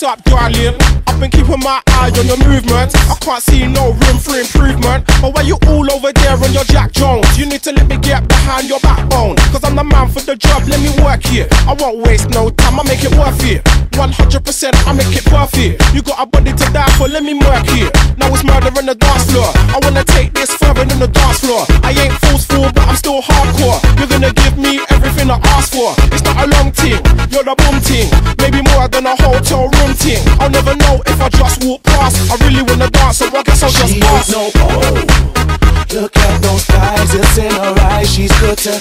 What's up, darling? I've been keeping my eye on your movements. I can't see no room for improvement. But why you all over there on your Jack Jones? You need to let me get behind your backbone. Cause I'm the man for the job, let me work here. I won't waste no time, I make it worth it. 100% I make it perfect. You got a body to die for, let me work here. Now it's murder on the dance floor. I wanna take this further than the dance floor. I ain't forceful, but I'm still hardcore. You're gonna give me everything I ask for. It's not a long ting, you're the boom ting. Maybe more than a hotel room ting. I'll never know if I just walk past. I really wanna dance, so I guess I'll just pass. No, oh, look at those thighs, it's in her eyes. She's good to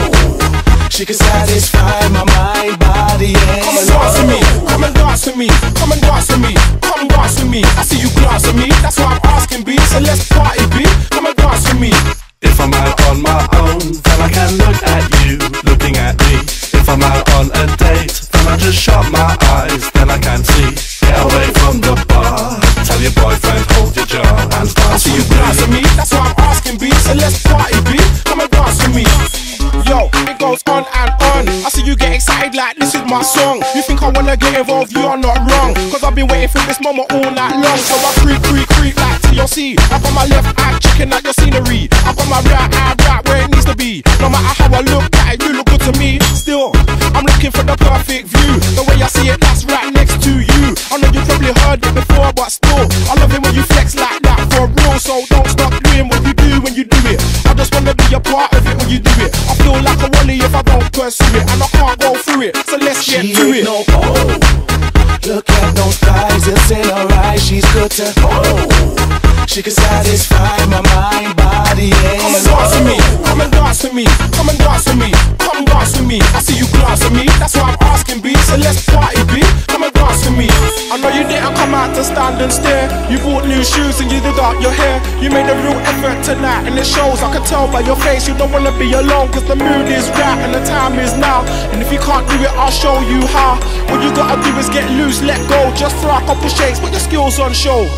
she can satisfy my mind, body, and come and dance with me, come and dance with me, come and dance with me, come and dance with me. I see you glance at me, that's why I'm asking B. So let's party B, come and dance with me. If I'm out on my own, then I can look at you, looking at me. If I'm out on a date, then I just shut my eyes, then I can see. Get away from the bar, tell your boyfriend hold your jaw and dance. I see you glance at me, that's why I'm asking B. So let's party B, come and dance with me. Yo, it goes on and on. I see you get excited like this is my song. You think I wanna get involved, you are not wrong. Cause I've been waiting for this moment all night long. So I creep like TLC. I got my left eye checking out your scenery. I got my right eye right where it needs to be. No matter how I look at it, you look good to me. Still, I'm looking for the perfect view. The way I see it, that's right next to you. I know you probably heard it before, but still, I love it when you flex like that for real. So don't stop doing what you do when you do it. I just wanna be a part of it when you do it. I feel like a wally if I don't pursue it, and I can't go through it, so let's get to it. No, oh, look at those thighs, it's in her eyes. She's good to she can satisfy my mind, body, and come and dance with me, come and dance with me, come and dance with me, come and dance with me. I see you glance at me, that's why I'm asking B. So let's party B, come and dance with me. I know you didn't come out to stand and stare. You bought new shoes and you did up your hair. You made a real effort tonight and it shows. I can tell by your face you don't wanna be alone. Cause the mood is right and the time is now. And if you can't do it, I'll show you how. What you gotta do is get loose, let go. Just throw a couple shakes, put your skills on show.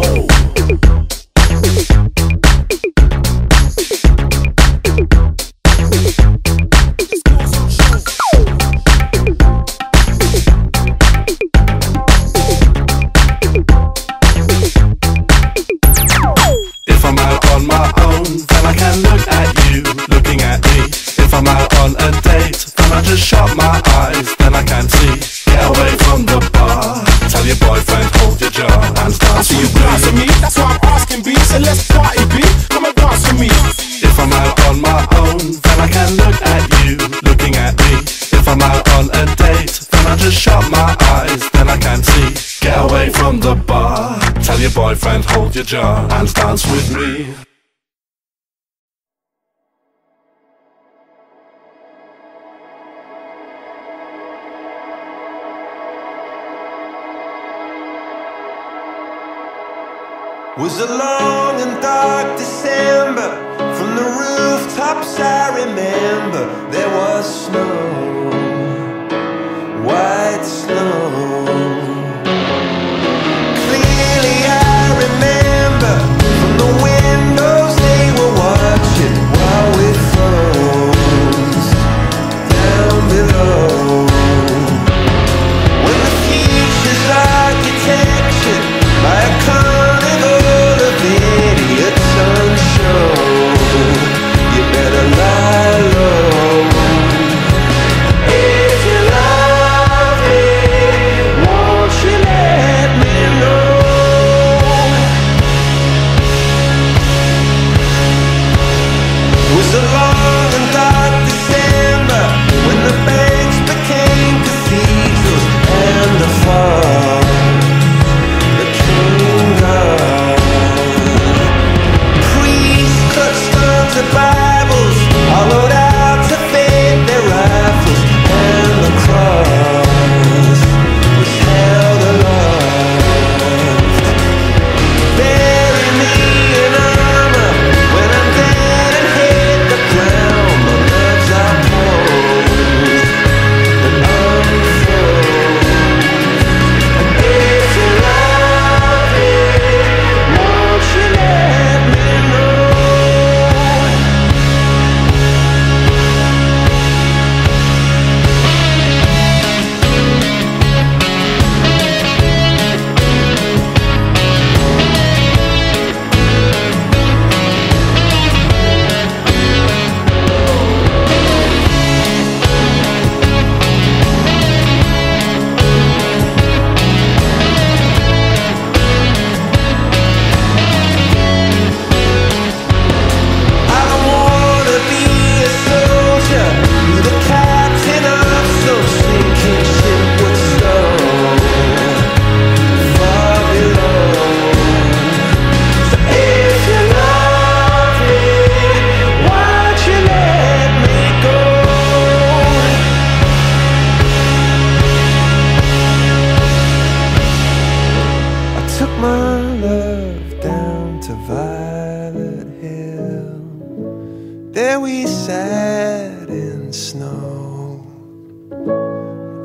If I'm out on my own, then I can look at you, looking at me. If I'm out on a date, then I just shut my eyes, then I can see. Get away from the bar, tell your boyfriend hold your jaw and dance. I see you glance at me, that's why I'm asking B. So let's party B, come and dance with me. If I'm out on my own, then I can look at you, looking at me. If I'm out on a date, then I just shut my eyes, then I can see. Get away from the bar, tell your boyfriend hold your jaw and dance with me. Was a long and dark December. From the rooftops I remember there was snow, white snow. Clearly I remember from the windows they were watching while we froze down below. When the future's architecture by a carnival of idiots on show, you better lie low. If you love it,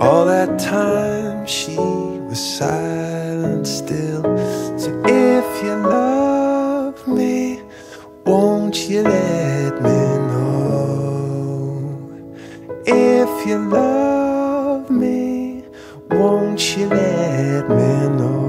All that time she was silent still. So if you love me, won't you let me know? If you love me, won't you let me know?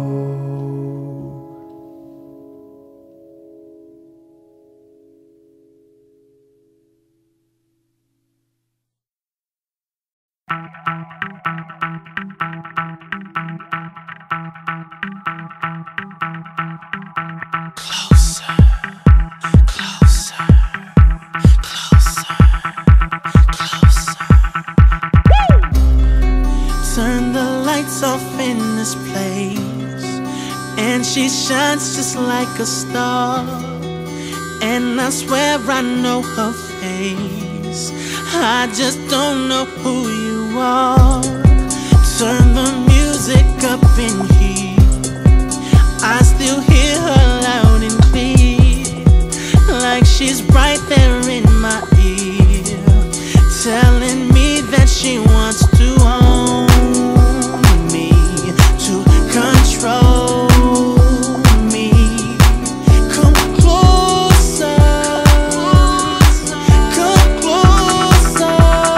Turn the lights off in this place, and she shines just like a star. And I swear I know her face, I just don't know who you are. Turn the music up in here, I still hear her loud and clear, like she's right there in my ear, telling me that she wants to own me, to control me. Come closer, come closer.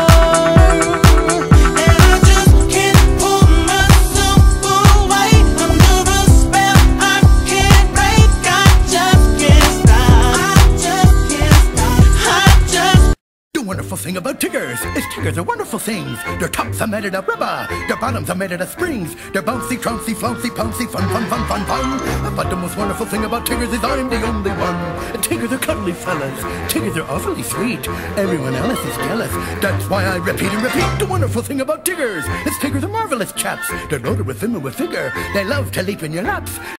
And I just can't pull myself away under a spell I can't break. I just can't stop, I just can't stop, I just. The wonderful thing about Tiggers is Tiggers are wonderful things. Their tops are made out of rubber, their bottoms are made out of springs. They're bouncy, trouncy, flouncy, pouncy, fun, fun, fun, fun, fun. But the most wonderful thing about Tiggers is I'm the only one. Tiggers are cuddly fellas, Tiggers are awfully sweet. Everyone else is jealous, that's why I repeat and repeat. The wonderful thing about Tiggers is Tiggers are marvelous chaps. They're loaded with vim and with vigor, they love to leap in your laps.